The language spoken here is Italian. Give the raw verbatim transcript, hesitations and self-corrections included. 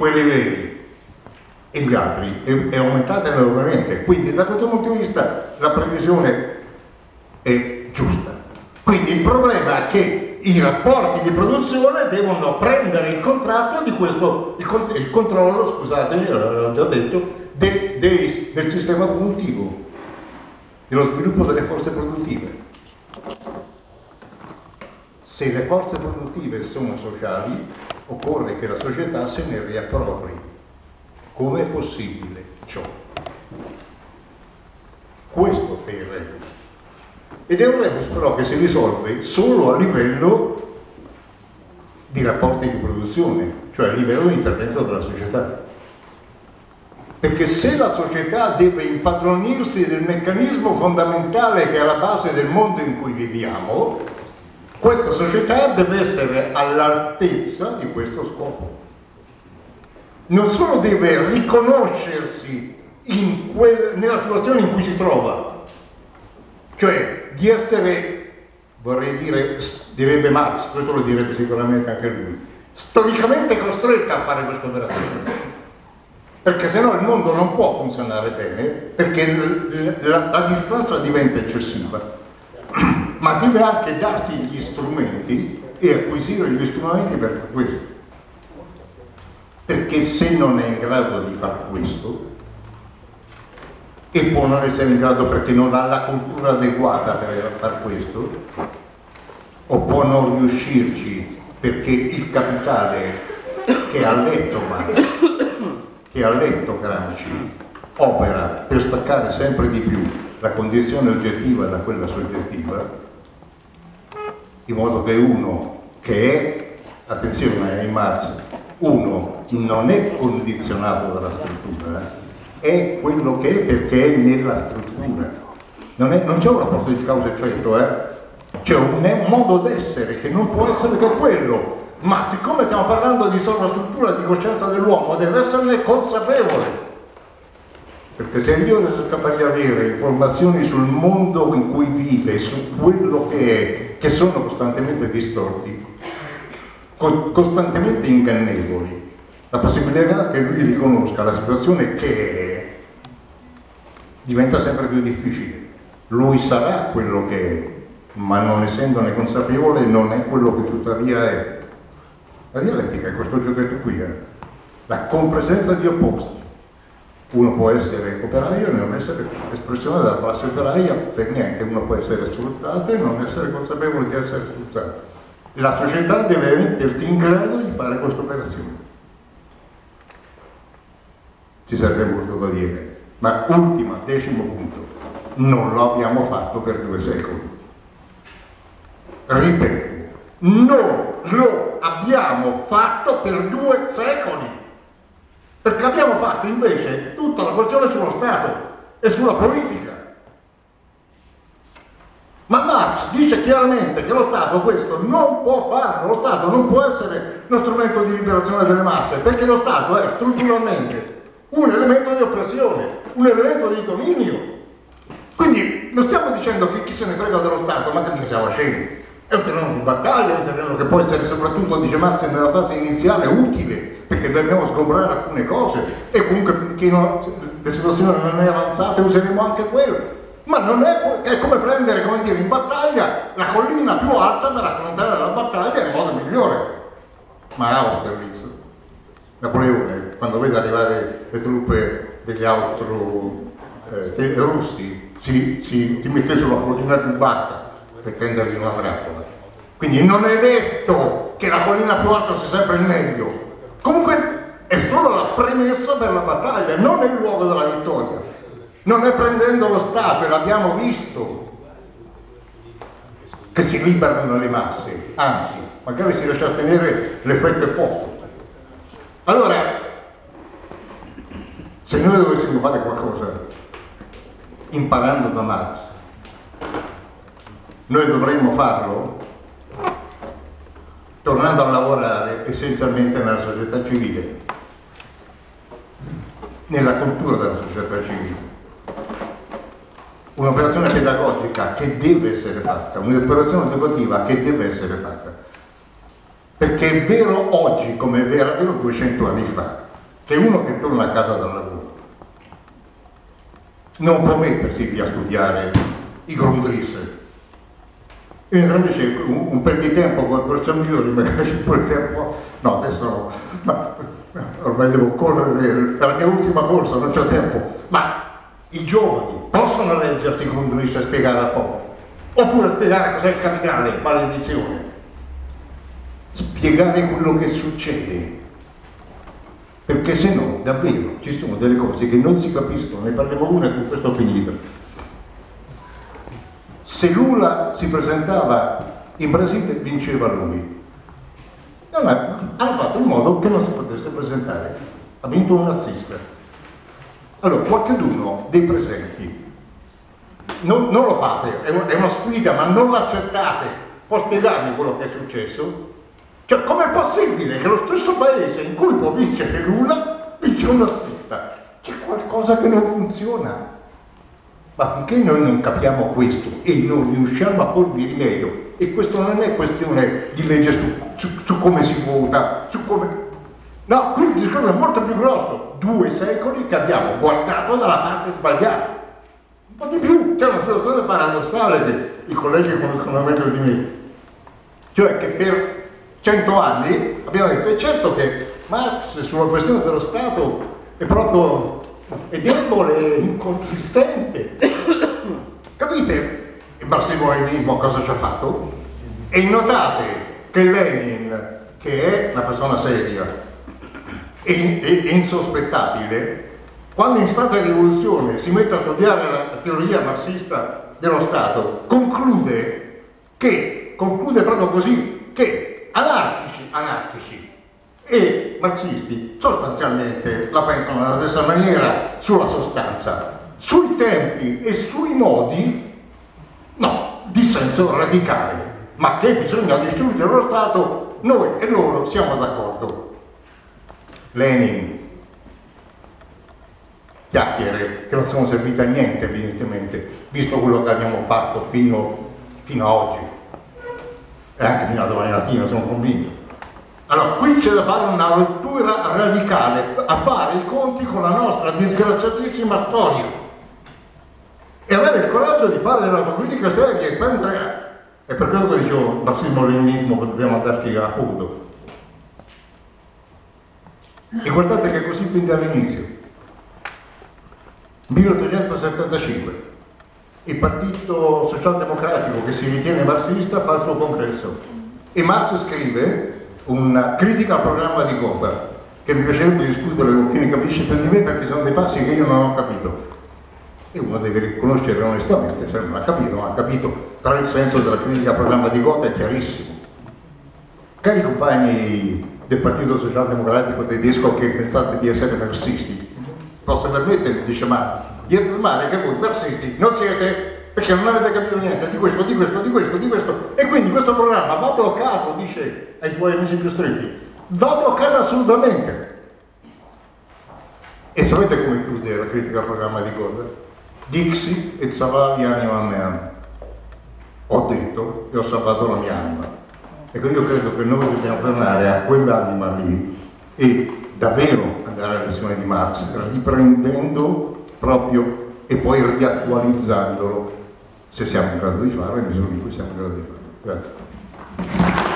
quelli veri, e gli altri è, è aumentata enormemente. Quindi da questo punto di vista la previsione è giusta. Quindi il problema è che i rapporti di produzione devono prendere il contratto di questo, il, il controllo, scusatemi, l'ho già detto, de, de, del sistema produttivo, dello sviluppo delle forze produttive. Se le forze produttive sono sociali, occorre che la società se ne riappropri. Come è possibile ciò? Questo è il rebus. Ed è un rebus però che si risolve solo a livello di rapporti di produzione, cioè a livello di intervento della società. Perché se la società deve impadronirsi del meccanismo fondamentale che è alla base del mondo in cui viviamo, questa società deve essere all'altezza di questo scopo. Non solo deve riconoscersi in quel, nella situazione in cui si trova, cioè di essere, vorrei dire, direbbe Marx, questo lo direbbe sicuramente anche lui, storicamente costretta a fare questa operazione, perché sennò il mondo non può funzionare bene, perché la, la distanza diventa eccessiva, ma deve anche darsi gli strumenti e acquisire gli strumenti per fare questo. Perché se non è in grado di fare questo, e può non essere in grado perché non ha la cultura adeguata per fare questo, o può non riuscirci perché il capitale che ha letto Marx, che ha letto Gramsci, opera per staccare sempre di più la condizione oggettiva da quella soggettiva, in modo che uno che è, attenzione ai Marx, uno non è condizionato dalla struttura, è quello che è perché è nella struttura. Non, non c'è un rapporto di causa-effetto, eh? C'è un modo d'essere che non può essere che quello, ma siccome stiamo parlando di sovrastruttura di coscienza dell'uomo, deve esserne consapevole. Perché se io riesco a fargli avere informazioni sul mondo in cui vive, su quello che è, che sono costantemente distorti, costantemente ingannevoli, la possibilità che lui riconosca la situazione che è diventa sempre più difficile. Lui sarà quello che è, ma non essendone consapevole non è quello che tuttavia è. La dialettica è questo giochetto qui, eh? La compresenza di opposti. Uno può essere operaio e non essere espressione della classe operaia per niente, uno può essere sfruttato e non essere consapevole di essere sfruttato. La società deve mettersi in grado di fare questa operazione. Ci sarebbe molto da dire, ma ultima, decimo punto, non lo abbiamo fatto per due secoli. Ripeto, non lo abbiamo fatto per due secoli, perché abbiamo fatto invece tutta la questione sullo Stato e sulla politica. Ma Marx dice chiaramente che lo Stato questo non può farlo, lo Stato non può essere lo strumento di liberazione delle masse, perché lo Stato è strutturalmente un elemento di oppressione, un elemento di dominio. Quindi non stiamo dicendo che chi se ne frega dello Stato, ma che mica siamo scemi. È un terreno di battaglia, è un terreno che può essere soprattutto, dice Marx, nella fase iniziale utile, perché dobbiamo sgombrare alcune cose e comunque finché no, la situazione non è avanzata useremo anche quello. Ma non è, è come prendere, come dire, in battaglia la collina più alta per affrontare la battaglia in modo migliore. Ma Austerlitz, Napoleone, quando vede arrivare le truppe degli austro eh, russi, si, si, si mette sulla collina più bassa per prenderli in una trappola. Quindi non è detto che la collina più alta sia sempre il meglio. Comunque è solo la premessa per la battaglia, non è il luogo della vittoria. Non è prendendo lo Stato, e l'abbiamo visto, che si liberano le masse, anzi, magari si riesce a ottenere l'effetto opposto. Allora, se noi dovessimo fare qualcosa, imparando da Marx, noi dovremmo farlo tornando a lavorare essenzialmente nella società civile, nella cultura della società civile. Un'operazione pedagogica che deve essere fatta, un'operazione educativa che deve essere fatta, perché è vero oggi come era vero duecento anni fa, che uno che torna a casa dal lavoro non può mettersi lì a studiare i Grundrisse. E invece un, un per di tempo come professor Migliori, magari un po' di tempo, no adesso no, ma ormai devo correre, è la mia ultima corsa, non c'ho tempo, ma i giovani possono leggersi Grundrisse e spiegare a poco, oppure spiegare cos'è il capitale, maledizione, spiegare quello che succede, perché se no davvero ci sono delle cose che non si capiscono. Ne parliamo una e con questo ho finito. Se Lula si presentava in Brasile vinceva lui, non è, hanno fatto in modo che non si potesse presentare, ha vinto un nazista. Allora qualcuno dei presenti non, non lo fate, è, un, è una sfida, ma non l'accettate. Può spiegarmi quello che è successo? Cioè, com'è possibile che lo stesso paese in cui può vincere Lula vince un nazista? C'è qualcosa che non funziona. Ma finché noi non capiamo questo e non riusciamo a porvi rimedio, e questo non è questione di legge su, su, su come si vota, su come... no, qui il discorso è molto più grosso. Due secoli che abbiamo guardato dalla parte sbagliata. Un po' di più, c'è una situazione paradossale che i colleghi conoscono meglio di me. Cioè che per cento anni abbiamo detto, è certo che Marx sulla questione dello Stato è proprio è debole, inconsistente. Capite il marxismo-leninismo cosa ci ha fatto? E notate che Lenin, che è una persona seria e, e insospettabile, quando in stata di rivoluzione si mette a studiare la teoria marxista dello Stato, conclude che, conclude proprio così, che anarchici, anarchici e marxisti sostanzialmente la pensano nella stessa maniera sulla sostanza, sui tempi e sui modi no, dissenso radicale, ma che bisogna distruggere lo Stato, noi e loro siamo d'accordo. Lenin, chiacchiere che non sono servite a niente evidentemente, visto quello che abbiamo fatto fino, fino a oggi e anche fino a domani mattina, sono convinto. Allora, qui c'è da fare una rottura radicale, a fare i conti con la nostra disgraziatissima storia e avere il coraggio di fare della politica seria e prendere. È per quello che dicevo, marxismo-leninismo, che dobbiamo andarci a fondo. E guardate che è così fin dall'inizio. milleottocentosettantacinque, il Partito Socialdemocratico, che si ritiene marxista, fa il suo congresso e Marx scrive una critica al programma di Gotha, che mi piacerebbe discutere con chi ne capisce più di me, perché sono dei passi che io non ho capito e uno deve riconoscere onestamente se non ha capito, non ha capito, però il senso della critica al programma di Gotha è chiarissimo. Cari compagni del Partito Socialdemocratico tedesco che pensate di essere marxisti, posso permettermi, dice, ma di affermare che voi marxisti non siete, perché non avete capito niente di questo, di questo, di questo, di questo, e quindi questo programma va bloccato, dice ai suoi amici più stretti, va bloccato assolutamente. E sapete come chiude la critica al programma di Gotha? Dixi et salvavi anima meam. Ho detto e ho salvato la mia anima. Ecco, io credo che noi dobbiamo tornare a quell'anima lì e davvero andare alla lezione di Marx, riprendendo proprio e poi riattualizzandolo, se siamo in grado di farlo, nel misura in cui siamo in grado di farlo. Grazie.